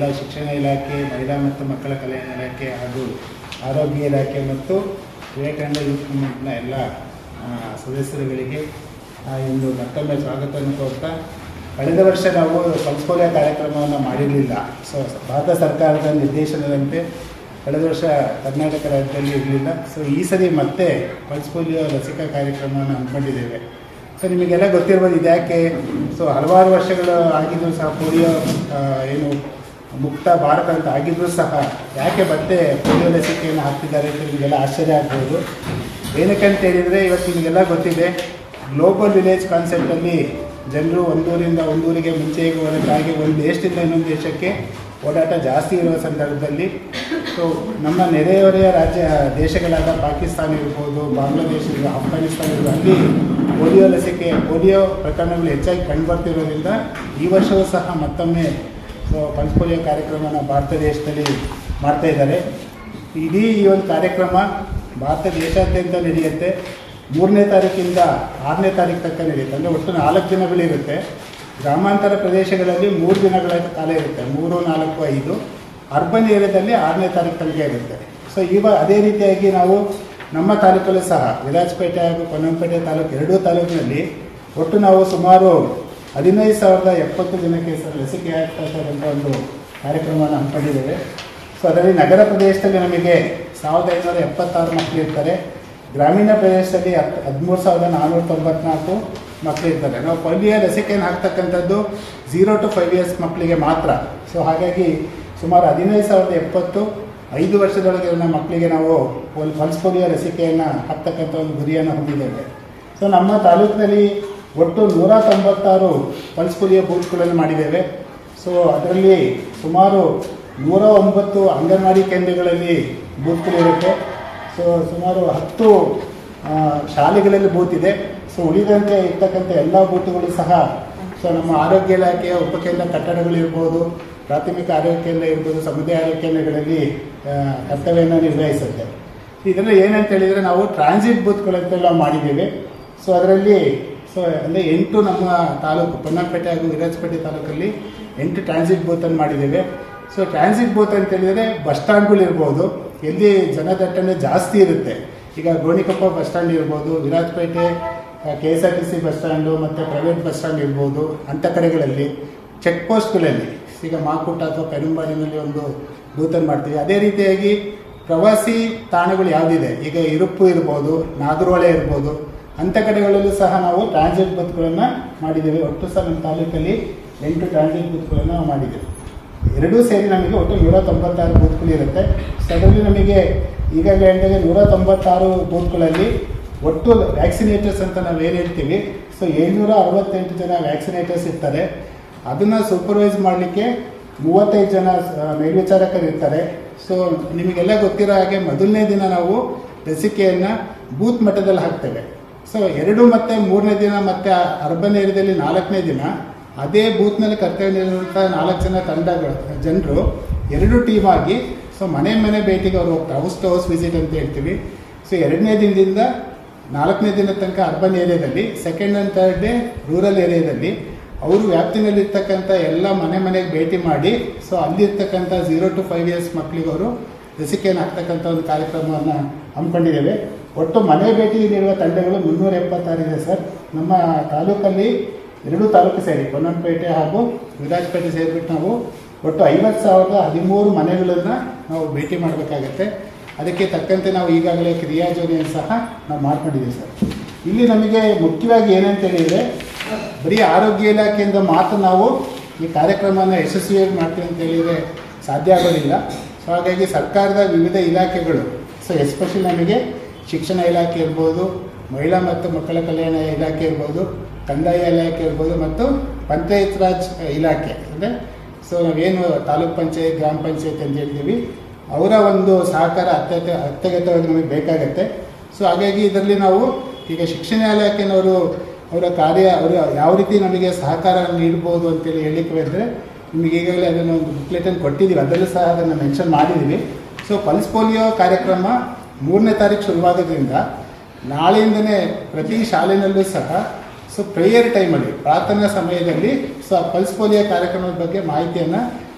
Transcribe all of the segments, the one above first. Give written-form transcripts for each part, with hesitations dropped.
ಶಿಕ್ಷಣ ಇಲಾಖೆ, ಮಹಿಳಾ ಮತ್ತು ಮಕ್ಕಳ ಕಲ್ಯಾಣ ಇಲಾಖೆ ಹಾಗೂ ಆರೋಗ್ಯ ಇಲಾಖೆ ಮತ್ತು ವಿವೇಕಾನಂದ ಯೂತ್ ಮೂವ್ಮೆಂಟ್ನ ಎಲ್ಲ ಸದಸ್ಯರುಗಳಿಗೆ ಇಂದು ಮತ್ತೊಮ್ಮೆ ಸ್ವಾಗತವನ್ನು ಕೋರ್ತಾ, ಕಳೆದ ವರ್ಷ ನಾವು ಪಲ್ಸ್ ಪೋಲಿಯೋ ಕಾರ್ಯಕ್ರಮವನ್ನು ಮಾಡಿರಲಿಲ್ಲ. ಸೊ ಭಾರತ ಸರ್ಕಾರದ ನಿರ್ದೇಶನದಂತೆ ಕಳೆದ ವರ್ಷ ಕರ್ನಾಟಕ ರಾಜ್ಯದಲ್ಲಿ ಇರಲಿಲ್ಲ. ಸೊ ಈ ಸರಿ ಮತ್ತೆ ಪಲ್ಸ್ ಪೋಲಿಯೋ ಲಸಿಕಾ ಕಾರ್ಯಕ್ರಮವನ್ನು ಹಮ್ಮಿಕೊಂಡಿದ್ದೇವೆ. ಸೊ ನಿಮಗೆಲ್ಲ ಗೊತ್ತಿರ್ಬೋದು ಇದ್ಯಾಕೆ. ಸೊ ಹಲವಾರು ವರ್ಷಗಳು ಆಗಿದ್ದರೂ ಸಹ ಪೋಲಿಯೋ ಏನು ಮುಕ್ತ ಭಾರತ ಅಂತ ಆಗಿದ್ದರೂ ಸಹ ಯಾಕೆ ಮತ್ತೆ ಪೋಲಿಯೋ ಲಸಿಕೆಯನ್ನು ಹಾಕ್ತಿದ್ದಾರೆ ಅಂತ ನಿಮಗೆಲ್ಲ ಆಶ್ಚರ್ಯ ಆಗ್ಬೋದು. ಏನಕ್ಕಂತ ಹೇಳಿದರೆ, ಇವತ್ತು ನಿಮಗೆಲ್ಲ ಗೊತ್ತಿದೆ, ಗ್ಲೋಬಲ್ ವಿಲೇಜ್ ಕಾನ್ಸೆಪ್ಟಲ್ಲಿ ಜನರು ಒಂದೂರಿಂದ ಒಂದೂರಿಗೆ ಮುಂಚೆಗೆ ಹೋಗೋದಕ್ಕಾಗಿ ಒಂದು ದೇಶದಿಂದ ಇನ್ನೊಂದು ದೇಶಕ್ಕೆ ಓಡಾಟ ಜಾಸ್ತಿ ಇರುವ ಸಂದರ್ಭದಲ್ಲಿ ಸೊ ನಮ್ಮ ನೆರೆಹೊರೆಯ ದೇಶಗಳಾದ ಪಾಕಿಸ್ತಾನ ಇರ್ಬೋದು, ಬಾಂಗ್ಲಾದೇಶ ಇರ್ಬೋದು, ಅಫ್ಘಾನಿಸ್ತಾನ ಇರ್ಬೋದು, ಅಲ್ಲಿ ಪೋಲಿಯೋ ಪ್ರಕರಣಗಳು ಹೆಚ್ಚಾಗಿ ಕಂಡುಬರ್ತಿರೋದ್ರಿಂದ ಈ ವರ್ಷವೂ ಸಹ ಮತ್ತೊಮ್ಮೆ ಸೊ ಪಲ್ಸ್ ಪೋಲಿಯೋ ಕಾರ್ಯಕ್ರಮನ ಭಾರತ ದೇಶದಲ್ಲಿ ಮಾಡ್ತಾಯಿದ್ದಾರೆ. ಇಡೀ ಈ ಒಂದು ಕಾರ್ಯಕ್ರಮ ಭಾರತ ದೇಶಾದ್ಯಂತ ನಡೆಯುತ್ತೆ. 3ನೇ ತಾರೀಕಿಂದ 6ನೇ ತಾರೀಕು ತನಕ ನಡೆಯುತ್ತೆ. ಅಂದರೆ ಒಟ್ಟು 4 ದಿನಗಳಿರುತ್ತೆ. ಗ್ರಾಮಾಂತರ ಪ್ರದೇಶಗಳಲ್ಲಿ 3 ದಿನಗಳ ಕಾಲ ಇರುತ್ತೆ, 3, 4, 5. ಅರ್ಬನ್ ಏರಿಯಾದಲ್ಲಿ 6ನೇ ತಾರೀಕು ತನಕ ಇರುತ್ತೆ. ಸೊ ಅದೇ ರೀತಿಯಾಗಿ ನಾವು ನಮ್ಮ ತಾಲೂಕಲ್ಲೂ ಸಹ ವಿರಾಜಪೇಟೆ ಹಾಗೂ ಪೊನ್ನಂಪೇಟೆ ತಾಲೂಕು, ಎರಡೂ ತಾಲೂಕಿನಲ್ಲಿ ಒಟ್ಟು ನಾವು ಸುಮಾರು 15,070 ಜನಕ್ಕೆ ಲಸಿಕೆ ಹಾಕ್ತಕ್ಕಂಥ ಒಂದು ಕಾರ್ಯಕ್ರಮವನ್ನು ಹಮ್ಮಿಕೊಂಡಿದ್ದೇವೆ. ಸೊ ಅದರಲ್ಲಿ ನಗರ ಪ್ರದೇಶದಲ್ಲಿ ನಮಗೆ 1,576 ಮಕ್ಕಳು ಇರ್ತಾರೆ. ಗ್ರಾಮೀಣ ಪ್ರದೇಶದಲ್ಲಿ 13,494 ಮಕ್ಕಳು ಇರ್ತಾರೆ. ನಾವು ಪೋಲಿಯೋ ಲಸಿಕೆಯನ್ನು ಹಾಕ್ತಕ್ಕಂಥದ್ದು 0 to 5 years ಮಕ್ಕಳಿಗೆ ಮಾತ್ರ. ಸೊ ಹಾಗಾಗಿ ಸುಮಾರು 15,070 5 ವರ್ಷದೊಳಗಿನ ಮಕ್ಕಳಿಗೆ ನಾವು ಪಲ್ಸ್ ಪೋಲಿಯೋ ಲಸಿಕೆಯನ್ನು ಹಾಕ್ತಕ್ಕಂಥ ಒಂದು ಗುರಿಯನ್ನು ಹೊಂದಿದ್ದೇವೆ. ಸೊ ನಮ್ಮ ತಾಲೂಕಿನಲ್ಲಿ ಒಟ್ಟು 196 ಪಲ್ಸ್ ಪೋಲಿಯೋ ಬೂತ್ಗಳನ್ನು ಮಾಡಿದ್ದೇವೆ. ಸೊ ಅದರಲ್ಲಿ ಸುಮಾರು 109 ಅಂಗನವಾಡಿ ಕೇಂದ್ರಗಳಲ್ಲಿ ಬೂತ್ಗಳಿರುತ್ತೆ. ಸೊ ಸುಮಾರು 10 ಶಾಲೆಗಳಲ್ಲಿ ಬೂತ್ ಇದೆ. ಸೊ ಉಳಿದಂತೆ ಇರ್ತಕ್ಕಂಥ ಎಲ್ಲ ಬೂತ್ಗಳು ಸಹ ಸೊ ನಮ್ಮ ಆರೋಗ್ಯ ಇಲಾಖೆಯ ಉಪಕೇಂದ್ರ ಕಟ್ಟಡಗಳಿರ್ಬೋದು, ಪ್ರಾಥಮಿಕ ಆರೋಗ್ಯ ಕೇಂದ್ರ ಇರ್ಬೋದು, ಸಮುದಾಯ ಆರೋಗ್ಯ ಕೇಂದ್ರಗಳಲ್ಲಿ ಕರ್ತವ್ಯವನ್ನು ನಿರ್ವಹಿಸುತ್ತೆ. ಇದರಲ್ಲಿ ಏನಂತ ಹೇಳಿದರೆ, ನಾವು ಟ್ರಾನ್ಸಿಟ್ ಬೂತ್ಗಳಂತೆಲ್ಲ ಮಾಡಿದ್ದೇವೆ. ಸೊ ಅದರಲ್ಲಿ ಅಂದರೆ 8 ನಮ್ಮ ತಾಲೂಕು ಪೊನ್ನಂಪೇಟೆ ಹಾಗೂ ವಿರಾಜಪೇಟೆ ತಾಲೂಕಲ್ಲಿ 8 ಟ್ರಾನ್ಸಿಟ್ ಬೂತನ್ನು ಮಾಡಿದ್ದೇವೆ. ಸೊ ಟ್ರಾನ್ಸಿಟ್ ಬೂತ್ ಅಂತ ಹೇಳಿದರೆ ಬಸ್ ಸ್ಟ್ಯಾಂಡ್ಗಳಿರ್ಬೋದು, ಎಲ್ಲಿ ಜನದಟ್ಟಣೆ ಜಾಸ್ತಿ ಇರುತ್ತೆ. ಈಗ ಗೋಣಿಕೊಪ್ಪ ಬಸ್ ಸ್ಟ್ಯಾಂಡ್ ಇರ್ಬೋದು, ವಿರಾಜಪೇಟೆ KSRTC ಬಸ್ ಸ್ಟ್ಯಾಂಡು ಮತ್ತು ಪ್ರೈವೇಟ್ ಬಸ್ ಸ್ಟ್ಯಾಂಡ್ ಇರ್ಬೋದು, ಅಂಥ ಕಡೆಗಳಲ್ಲಿ ಚೆಕ್ ಪೋಸ್ಟ್ಗಳಲ್ಲಿ ಈಗ ಮಾಕುಟ್ಟ ಅಥವಾ ಪೆರುಂಬಾಡಿನಲ್ಲಿ ಒಂದು ಬೂತನ್ನು ಮಾಡ್ತೀವಿ. ಅದೇ ರೀತಿಯಾಗಿ ಪ್ರವಾಸಿ ತಾಣಗಳು ಯಾವುದಿದೆ, ಈಗ ಇರುಪ್ಪು ಇರ್ಬೋದು, ನಾಗರಹೊಳೆ ಇರ್ಬೋದು, ಅಂಥ ಕಡೆಗಳಲ್ಲೂ ಸಹ ನಾವು ಟ್ರಾನ್ಸಿಟ್ ಬೂತ್ಗಳನ್ನು ಮಾಡಿದ್ದೇವೆ. ಒಟ್ಟು ಸಹ ನಮ್ಮ ತಾಲೂಕಲ್ಲಿ 8 ಟ್ರಾನ್ಸಿಟ್ ಬೂತ್ಗಳನ್ನು ನಾವು ಮಾಡಿದ್ದೇವೆ. ಎರಡೂ ಸೇರಿ ನಮಗೆ ಒಟ್ಟು 196 ಬೂತ್ಗಳು ಇರುತ್ತೆ. ಸೊ ಅದರಲ್ಲಿ ನಮಗೆ ಈಗಾಗಲೇ ಹೇಳಿದಾಗ 196 ಬೂತ್ಗಳಲ್ಲಿ ಒಟ್ಟು ವ್ಯಾಕ್ಸಿನೇಟರ್ಸ್ ಅಂತ ನಾವು ಏನು ಹೇಳ್ತೀವಿ, ಸೊ 768 ಜನ ವ್ಯಾಕ್ಸಿನೇಟರ್ಸ್ ಇರ್ತಾರೆ. ಅದನ್ನು ಸೂಪರ್ವೈಸ್ ಮಾಡಲಿಕ್ಕೆ 35 ಜನ ಮೇಲ್ವಿಚಾರಕರು ಇರ್ತಾರೆ. ಸೊ ನಿಮಗೆಲ್ಲ ಗೊತ್ತಿರೋ ಹಾಗೆ ಮೊದಲನೇ ದಿನ ನಾವು ಲಸಿಕೆಯನ್ನು ಬೂತ್ ಮಟ್ಟದಲ್ಲಿ ಹಾಕ್ತೇವೆ. ಸೊ 2 ಮತ್ತು 3ನೇ ದಿನ ಮತ್ತು ಅರ್ಬನ್ ಏರಿಯಾದಲ್ಲಿ 4ನೇ ದಿನ ಅದೇ ಬೂತ್ನಲ್ಲಿ ಕರ್ತವ್ಯ ನಿರ್ವಹಿಸುವಂಥ 4 ಜನರು 2 ಟೀಮ್ ಆಗಿ ಸೊ ಮನೆ ಭೇಟಿಗೆ ಅವ್ರು ಹೋಗ್ತಾರೆ. ಹೌಸ್ ಟು ಹೌಸ್ ವಿಸಿಟ್ ಅಂತ ಹೇಳ್ತೀವಿ. ಸೊ 2ನೇ ದಿನದಿಂದ 4ನೇ ದಿನ ತನಕ ಅರ್ಬನ್ ಏರಿಯಾದಲ್ಲಿ, 2nd and 3rd day rural ಏರಿಯಾದಲ್ಲಿ ಅವರು ವ್ಯಾಪ್ತಿನಲ್ಲಿರ್ತಕ್ಕಂಥ ಎಲ್ಲ ಮನೆಗೆ ಭೇಟಿ ಮಾಡಿ ಸೊ ಅಲ್ಲಿರ್ತಕ್ಕಂಥ 0 to 5 years ಮಕ್ಕಳಿಗೆ ಅವರು ಲಸಿಕೆಯನ್ನು ಹಾಕ್ತಕ್ಕಂಥ ಒಂದು ಕಾರ್ಯಕ್ರಮವನ್ನು ಹಮ್ಮಿಕೊಂಡಿದ್ದೇವೆ. ಒಟ್ಟು ಮನೆ ಭೇಟಿ ನೀಡುವ ತಂಡಗಳು 376 ಇದೆ ಸರ್. ನಮ್ಮ ತಾಲೂಕಲ್ಲಿ 2 ತಾಲೂಕು ಸೇರಿ ಪೊನ್ನಂಪೇಟೆ ಹಾಗೂ ವಿರಾಜಪೇಟೆ ಸೇರಿಬಿಟ್ಟು ನಾವು ಒಟ್ಟು 50,013 ಮನೆಗಳನ್ನು ನಾವು ಭೇಟಿ ಮಾಡಬೇಕಾಗತ್ತೆ. ಅದಕ್ಕೆ ತಕ್ಕಂತೆ ನಾವು ಈಗಾಗಲೇ ಕ್ರಿಯಾಯೋಜನೆಯನ್ನು ಸಹ ನಾವು ಮಾಡ್ಕೊಂಡಿದ್ದೀವಿ ಸರ್. ಇಲ್ಲಿ ನಮಗೆ ಮುಖ್ಯವಾಗಿ ಏನಂತ ಹೇಳಿದರೆ, ಬರೀ ಆರೋಗ್ಯ ಇಲಾಖೆಯಿಂದ ಮಾತ್ರ ನಾವು ಈ ಕಾರ್ಯಕ್ರಮವನ್ನು ಯಶಸ್ವಿಯಾಗಿ ಮಾಡ್ತೀವಿ ಅಂತ ಹೇಳಿದರೆ ಸಾಧ್ಯ ಆಗೋದಿಲ್ಲ. ಸೊ ಹಾಗಾಗಿ ಸರ್ಕಾರದ ವಿವಿಧ ಇಲಾಖೆಗಳು, ಸೊ ಎಸ್ಪೆಷಲಿ ನಮಗೆ ಶಿಕ್ಷಣ ಇಲಾಖೆ ಇರ್ಬೋದು, ಮಹಿಳಾ ಮತ್ತು ಮಕ್ಕಳ ಕಲ್ಯಾಣ ಇಲಾಖೆ ಇರ್ಬೋದು, ಕಂದಾಯ ಇಲಾಖೆ ಇರ್ಬೋದು ಮತ್ತು ಪಂಚಾಯತ್ ರಾಜ್ ಇಲಾಖೆ, ಅಂದರೆ ಸೊ ನಾವೇನು ತಾಲೂಕ್ ಪಂಚಾಯತ್, ಗ್ರಾಮ ಪಂಚಾಯತ್ ಅಂತ ಹೇಳ್ತೀವಿ, ಅವರ ಒಂದು ಸಹಕಾರ ಅತ್ಯಗತ್ಯವಾಗಿ ನಮಗೆ ಬೇಕಾಗತ್ತೆ. ಸೊ ಹಾಗಾಗಿ ಇದರಲ್ಲಿ ನಾವು ಈಗ ಶಿಕ್ಷಣ ಇಲಾಖೆನವರು ಅವರ ಯಾವ ರೀತಿ ನಮಗೆ ಸಹಕಾರ ನೀಡ್ಬೋದು ಅಂತೇಳಿ ಹೇಳಲಿಕ್ಕೆ ಬಂದರೆ, ನಿಮಗೆ ಈಗಾಗಲೇ ಅದನ್ನು ಒಂದು ಬುಕ್ಲೆಟನ್ನು ಕೊಟ್ಟಿದ್ದೀವಿ, ಅದರಲ್ಲೂ ಸಹ ಅದನ್ನು ಮೆನ್ಷನ್ ಮಾಡಿದ್ದೀವಿ. ಸೊ ಪಲ್ಸ್ ಪೋಲಿಯೋ ಕಾರ್ಯಕ್ರಮ 3ನೇ ತಾರೀಕು ಶುರುವಾಗೋದ್ರಿಂದ ನಾಳೆಯಿಂದನೇ ಪ್ರತಿ ಶಾಲೆಯಲ್ಲೂ ಸಹ ಸೊ ಪ್ರೇಯರ್ ಟೈಮಲ್ಲಿ, ಪ್ರಾರ್ಥನಾ ಸಮಯದಲ್ಲಿ ಸೊ ಪಲ್ಸ್ ಪೋಲಿಯೋ ಕಾರ್ಯಕ್ರಮದ ಬಗ್ಗೆ ಮಾಹಿತಿಯನ್ನು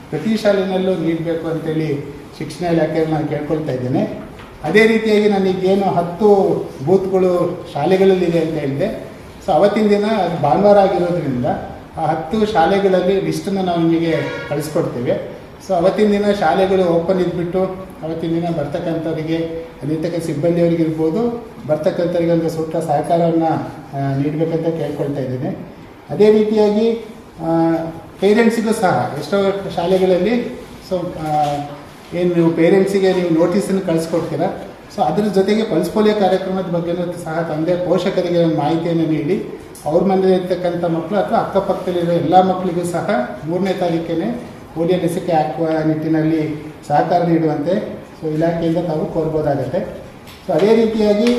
ಪ್ರತಿ ಶಾಲೆಯಲ್ಲೂ ನೀಡಬೇಕು ಅಂತೇಳಿ ಶಿಕ್ಷಣ ಇಲಾಖೆಯಲ್ಲಿ ನಾನು ಕೇಳ್ಕೊಳ್ತಾ ಇದ್ದೇನೆ. ಅದೇ ರೀತಿಯಾಗಿ ನನಗೇನು 10 ಬೂತ್ಗಳು ಶಾಲೆಗಳಲ್ಲಿದೆ ಅಂತ ಹೇಳಿದೆ. ಸೊ ಅವತ್ತಿನ ದಿನ ಭಾನುವಾರ ಆಗಿರೋದ್ರಿಂದ ಆ 10 ಶಾಲೆಗಳಲ್ಲಿ ಲಿಸ್ಟನ್ನು ನಾವು ನಿಮಗೆ ಕಳಿಸ್ಕೊಡ್ತೇವೆ. ಸೊ ಅವತ್ತಿನ ದಿನ ಶಾಲೆಗಳು ಓಪನ್ ಇದ್ಬಿಟ್ಟು ಅವತ್ತಿನ ದಿನ ಬರ್ತಕ್ಕಂಥವರಿಗೆ ಅಲ್ಲಿರ್ತಕ್ಕ ಸಿಬ್ಬಂದಿಯವರಿಗೆ ಇರ್ಬೋದು, ಬರ್ತಕ್ಕಂಥವರಿಗೆ ಒಂದು ಸೂಕ್ತ ಸಹಕಾರವನ್ನು ನೀಡಬೇಕಂತ ಕೇಳ್ಕೊಳ್ತಾ ಇದ್ದೇನೆ. ಅದೇ ರೀತಿಯಾಗಿ ಪೇರೆಂಟ್ಸಿಗೂ ಸಹ ಎಷ್ಟೋ ಶಾಲೆಗಳಲ್ಲಿ ಸೊ ಏನು ನೀವು ಪೇರೆಂಟ್ಸಿಗೆ ನೀವು ನೋಟಿಸನ್ನು ಕಳಿಸ್ಕೊಡ್ತೀರಾ. ಸೊ ಅದರ ಜೊತೆಗೆ ಪಲ್ಸ್ ಪೋಲಿಯೋ ಕಾರ್ಯಕ್ರಮದ ಬಗ್ಗೆಯೂ ಸಹ ತಂದೆ ಪೋಷಕರಿಗೆ ಮಾಹಿತಿಯನ್ನು ನೀಡಿ ಅವ್ರ ಮನೇಲಿ ಇರ್ತಕ್ಕಂಥ ಮಕ್ಕಳು ಅಥವಾ ಅಕ್ಕಪಕ್ಕದಲ್ಲಿರೋ ಎಲ್ಲ ಮಕ್ಕಳಿಗೂ ಸಹ 3ನೇ ತಾರೀಕೇ ಪೋಲಿಯೋ ಲಸಿಕೆ ಹಾಕುವ ನಿಟ್ಟಿನಲ್ಲಿ ಸಹಕಾರ ನೀಡುವಂತೆ ಸೊ ಇಲಾಖೆಯಿಂದ ತಾವು ಕೋರ್ಬೋದಾಗತ್ತೆ. ಸೊ ಅದೇ ರೀತಿಯಾಗಿ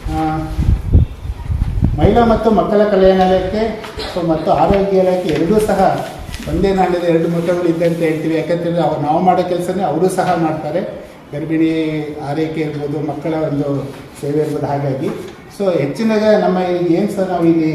ಮಹಿಳಾ ಮತ್ತು ಮಕ್ಕಳ ಕಲ್ಯಾಣಾಲಯಕ್ಕೆ ಸೊ ಮತ್ತು ಆರೋಗ್ಯ ಇಲಾಖೆ ಎರಡೂ ಸಹ ಒಂದೇ ನಾಣ್ಯದ 2 ಮುಖಗಳು ಇದೆ ಅಂತ ಹೇಳ್ತೀವಿ. ಯಾಕಂತೇಳಿದ್ರೆ ನಾವು ಮಾಡೋ ಕೆಲಸನೇ ಅವರು ಸಹ ಮಾಡ್ತಾರೆ. ಗರ್ಭಿಣಿ ಆರೈಕೆ ಇರ್ಬೋದು, ಮಕ್ಕಳ ಒಂದು ಸೇವೆ ಇರ್ಬೋದು. ಹಾಗಾಗಿ ಸೊ ಹೆಚ್ಚಿನಾಗ ನಮ್ಮ ಏನು ಸಹ ನಾವು ಇಲ್ಲಿ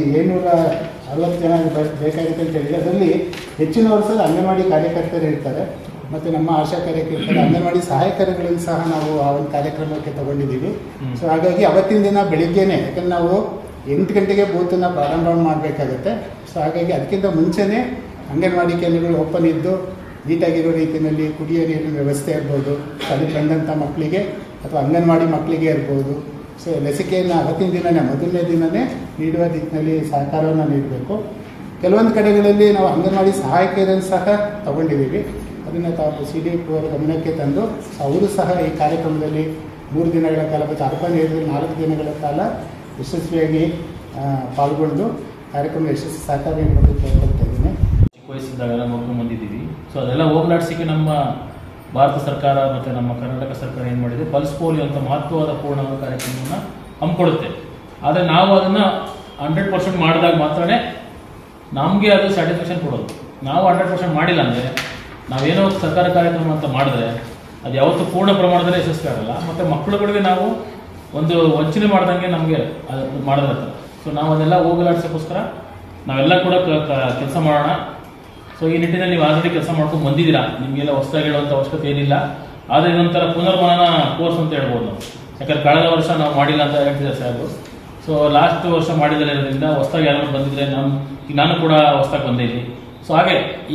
760 ಜನ ಬೇಕಾಗುತ್ತೆ ಅಂತ ಹೇಳಿದರೆ ಅದರಲ್ಲಿ ಹೆಚ್ಚಿನವರು ಸಹ ಅಂಗನವಾಡಿ ಕಾರ್ಯಕರ್ತರು ಇರ್ತಾರೆ ಮತ್ತು ನಮ್ಮ ಆಶಾ ಕಾರ್ಯಕರ್ತರು, ಅಂಗನವಾಡಿ ಸಹಾಯಕರುಗಳನ್ನು ಸಹ ನಾವು ಆ ಒಂದು ಕಾರ್ಯಕ್ರಮಕ್ಕೆ ತಗೊಂಡಿದ್ದೀವಿ. ಸೊ ಹಾಗಾಗಿ ಅವತ್ತಿನ ದಿನ ಬೆಳಿಗ್ಗೆನೇ, ಯಾಕಂದ್ರೆ ನಾವು 8 ಗಂಟೆಗೆ ಬೂತನ್ನು ಪ್ರಾರಂಭ ಮಾಡಬೇಕಾಗತ್ತೆ. ಸೊ ಹಾಗಾಗಿ ಅದಕ್ಕಿಂತ ಮುಂಚೆನೇ ಅಂಗನವಾಡಿ ಕೇಂದ್ರಗಳು ಓಪನ್ ಇದ್ದು ನೀಟಾಗಿರೋ ರೀತಿಯಲ್ಲಿ ಕುಡಿಯೋ ನೀರಿನ ವ್ಯವಸ್ಥೆ ಇರ್ಬೋದು, ಅದಕ್ಕೆ ಬಂದಂಥ ಮಕ್ಕಳಿಗೆ ಅಥವಾ ಅಂಗನವಾಡಿ ಮಕ್ಕಳಿಗೆ ಇರ್ಬೋದು. ಸೊ ಲಸಿಕೆಯನ್ನು ಅವತ್ತಿನ ದಿನವೇ ಮೊದಲನೇ ದಿನವೇ ನೀಡುವ ದಿಕ್ಕಿನಲ್ಲಿ ಸಹಕಾರವನ್ನು ನೀಡಬೇಕು. ಕೆಲವೊಂದು ಕಡೆಗಳಲ್ಲಿ ನಾವು ಅಂಗನವಾಡಿ ಸಹಾಯಕರನ್ನು ಸಹ ತಗೊಂಡಿದ್ದೀವಿ. ಅದನ್ನು ತಾವು CDP ಅವರ ಗಮನಕ್ಕೆ ತಂದು ಅವರು ಸಹ ಈ ಕಾರ್ಯಕ್ರಮದಲ್ಲಿ 3 ದಿನಗಳ ಕಾಲ ಮತ್ತು ಅರ್ಬ ನೀರಿನಲ್ಲಿ 4 ದಿನಗಳ ಕಾಲ ಯಶಸ್ವಿಯಾಗಿ ಪಾಲ್ಗೊಂಡು ಕಾರ್ಯಕ್ರಮ ಯಶಸ್ವಿ ಸಹಕಾರ ನೀಡಬೇಕು ಕೇಳ್ಕೊಳ್ತಾ ಇದ್ದೀನಿ. ಚಿಕ್ಕ ವಯಸ್ಸಿದ್ದಾಗೆಲ್ಲ ನೋಡ್ಕೊಂಡು ಬಂದಿದ್ದೀವಿ. ಸೊ ಅದೆಲ್ಲ ಹೋಗ್ಲಾಡ್ಸಿಕೆ ನಮ್ಮ ಭಾರತ ಸರ್ಕಾರ ಮತ್ತು ನಮ್ಮ ಕರ್ನಾಟಕ ಸರ್ಕಾರ ಏನು ಮಾಡಿದೆ, ಪಲ್ಸ್ ಪೋಲಿಯೋ ಅಂತ ಮಹತ್ವವಾದ ಪೂರ್ಣವಾದ ಕಾರ್ಯಕ್ರಮವನ್ನು ಹಮ್ಮಿಕೊಡುತ್ತೆ. ಆದರೆ ನಾವು ಅದನ್ನು 100% ಮಾಡಿದಾಗ ಮಾತ್ರನೇ ನಮಗೆ ಅದು ಸ್ಯಾಟಿಸ್ಫ್ಯಾಕ್ಷನ್ ಕೊಡೋದು. ನಾವು 100% ಮಾಡಿಲ್ಲ ಅಂದರೆ, ನಾವೇನೋ ಸರ್ಕಾರ ಕಾರ್ಯಕ್ರಮ ಅಂತ ಮಾಡಿದ್ರೆ ಅದು ಯಾವತ್ತೂ ಪೂರ್ಣ ಪ್ರಮಾಣದಲ್ಲಿ ಯಶಸ್ವಿ ಆಗಲ್ಲ. ಮತ್ತು ಮಕ್ಕಳುಗಳಿಗೆ ನಾವು ಒಂದು ವಂಚನೆ ಮಾಡ್ದಂಗೆ ನಮಗೆ ಮಾಡೋದ್ರ. ಸೊ ನಾವು ಅದೆಲ್ಲ ಹೋಗಲಾಡ್ಸೋಕ್ಕೋಸ್ಕರ ನಾವೆಲ್ಲ ಕೂಡ ಕೆಲಸ ಮಾಡೋಣ. ಸೊ ಈ ನಿಟ್ಟಿನಲ್ಲಿ ನೀವು ಆಲ್ರೆಡಿ ಕೆಲಸ ಮಾಡ್ಕೊಂಡು ಬಂದಿದ್ದೀರಾ, ನಿಮಗೆಲ್ಲ ಹೊಸದಾಗಿ ಹೇಳುವಂಥ ಅವಶ್ಯಕತೆ ಏನಿಲ್ಲ. ಆದರೆ ಇದೊಂಥರ ಪುನರ್ಮನನ ಕೋರ್ಸ್ ಅಂತ ಹೇಳ್ಬೋದು ನಾವು. ಯಾಕಂದ್ರೆ ಕಳೆದ ವರ್ಷ ನಾವು ಮಾಡಿಲ್ಲ ಅಂತ ಹೇಳ್ತಿದ್ದಾರೆ ಸಾಹೇಬರು. ಸೊ ಲಾಸ್ಟ್ ವರ್ಷ ಮಾಡಿರೋದ್ರಿಂದ ಹೊಸದಾಗಿ ಯಾರು ಬಂದಿದ್ರೆ ನಾನು ಕೂಡ ಹೊಸದಾಗಿ ಬಂದಿದ್ದೀನಿ. ಸೊ ಹಾಗೆ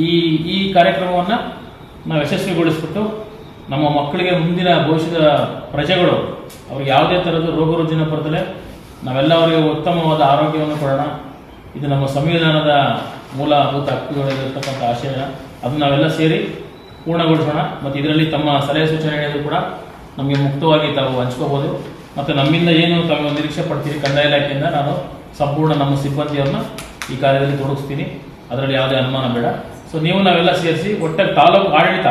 ಈ ಕಾರ್ಯಕ್ರಮವನ್ನು ನಾವು ಯಶಸ್ವಿಗೊಳಿಸ್ಬಿಟ್ಟು ನಮ್ಮ ಮಕ್ಕಳಿಗೆ ಮುಂದಿನ ಭವಿಷ್ಯದ ಪ್ರಜೆಗಳು ಅವ್ರಿಗೆ ಯಾವುದೇ ಥರದ ರೋಗ ರುಜಿನ ಬರದಲೆ ನಾವೆಲ್ಲ ಅವರಿಗೆ ಉತ್ತಮವಾದ ಆರೋಗ್ಯವನ್ನು ಕೊಡೋಣ. ಇದು ನಮ್ಮ ಸಂವಿಧಾನದ ಮೂಲಭೂತ ಹಕ್ಕುಗಳಿರ್ತಕ್ಕಂಥ ಆಶಯ. ಅದನ್ನು ನಾವೆಲ್ಲ ಸೇರಿ ಪೂರ್ಣಗೊಳಿಸೋಣ. ಮತ್ತು ಇದರಲ್ಲಿ ತಮ್ಮ ಸಲಹೆ ಸೂಚನೆಗಳು ಕೂಡ ನಮಗೆ ಮುಕ್ತವಾಗಿ ತಾವು ಹಂಚ್ಕೋಬೋದು. ಮತ್ತು ನಮ್ಮಿಂದ ಏನು ತಾವು ನಿರೀಕ್ಷೆ ಪಡ್ತೀರಿ ಕಂದಾಯ ಇಲಾಖೆಯಿಂದ, ನಾನು ಸಂಪೂರ್ಣ ನಮ್ಮ ಸಿಬ್ಬಂದಿಯವ್ರನ್ನ ಈ ಕಾರ್ಯದಲ್ಲಿ ತೊಡಗಿಸ್ತೀನಿ. ಅದರಲ್ಲಿ ಯಾವುದೇ ಅನುಮಾನ ಬೇಡ. ಸೊ ನೀವು ನಾವೆಲ್ಲ ಸೇರಿಸಿ ಒಟ್ಟಾಗಿ ತಾಲೂಕು ಆಡಳಿತ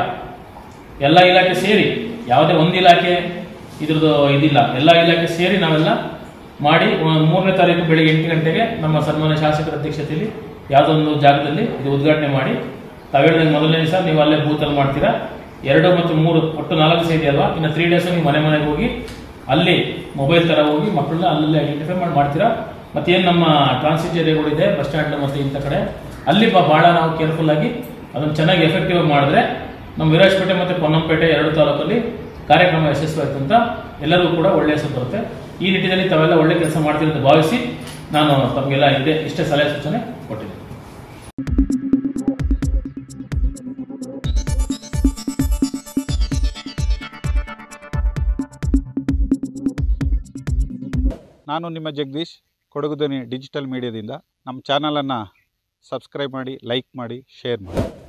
ಎಲ್ಲ ಇಲಾಖೆ ಸೇರಿ, ಯಾವುದೇ ಒಂದು ಇಲಾಖೆ ಇದ್ರದ್ದು ಇದಿಲ್ಲ, ಎಲ್ಲ ಇಲಾಖೆ ಸೇರಿ ನಾವೆಲ್ಲ ಮಾಡಿ 3ನೇ ತಾರೀಕು ಬೆಳಿಗ್ಗೆ 8 ಗಂಟೆಗೆ ನಮ್ಮ ಸನ್ಮಾನ್ಯ ಶಾಸಕರ ಅಧ್ಯಕ್ಷತೆಯಲ್ಲಿ ಯಾವುದೊಂದು ಜಾಗದಲ್ಲಿ ಇದು ಉದ್ಘಾಟನೆ ಮಾಡಿ, ತಾವು ಹೇಳಿದಂಗೆ ಮೊದಲನೇ ದಿವಸ ನೀವು ಅಲ್ಲೇ ಬೂತಲ್ಲಿ ಮಾಡ್ತೀರಾ. 2 ಮತ್ತು 3 ಒಟ್ಟು 4 ದಿವಸ ಇದೆಯಲ್ವಾ. ಇನ್ನು 3 ಡೇಸ್ ನೀವು ಮನೆಗೆ ಹೋಗಿ ಅಲ್ಲಿ ಮೊಬೈಲ್ ಥರ ಹೋಗಿ ಮಕ್ಕಳನ್ನ ಅಲ್ಲಲ್ಲಿ ಐಡೆಂಟಿಫೈ ಮಾಡ್ತೀರಾ. ಮತ್ತೇನು ನಮ್ಮ ಟ್ರಾನ್ಸಿಟ್ ಏರಿಯಾಗಳಿದೆ, ಬಸ್ ಸ್ಟ್ಯಾಂಡ್ ಮತ್ತು ಇಂಥ ಕಡೆ, ಅಲ್ಲಿ ಭಾಳ ನಾವು ಕೇರ್ಫುಲ್ ಆಗಿ ಅದನ್ನು ಚೆನ್ನಾಗಿ ಎಫೆಕ್ಟಿವ್ ಆಗಿ ಮಾಡಿದ್ರೆ ನಮ್ಮ ವಿರಾಜಪೇಟೆ ಮತ್ತು ಪೊನ್ನಂಪೇಟೆ 2 ತಾಲೂಕಲ್ಲಿ ಕಾರ್ಯಕ್ರಮ ಯಶಸ್ವಿಯಾಯಿತು ಅಂತ ಎಲ್ಲರಿಗೂ ಕೂಡ ಒಳ್ಳೆಯ ಹೆಸರು ಬರುತ್ತೆ. ಈ ನಿಟ್ಟಿನಲ್ಲಿ ತಾವೆಲ್ಲ ಒಳ್ಳೆ ಕೆಲಸ ಮಾಡ್ತೀರಿ ಅಂತ ಭಾವಿಸಿ ನಾನು ತಮಗೆಲ್ಲ ಇಷ್ಟೇ ಸಲಹೆ ಸೂಚನೆ ಕೊಟ್ಟಿದ್ದೆ. ನಾನು ನಿಮ್ಮ ಜಗದೀಶ್, ಕೊಡಗು ಧ್ವನಿ ಡಿಜಿಟಲ್ ಮೀಡಿಯಾದಿಂದ. ನಮ್ಮ ಚಾನಲನ್ನು ಸಬ್ಸ್ಕ್ರೈಬ್ ಮಾಡಿ, ಲೈಕ್ ಮಾಡಿ, ಶೇರ್ ಮಾಡಿ.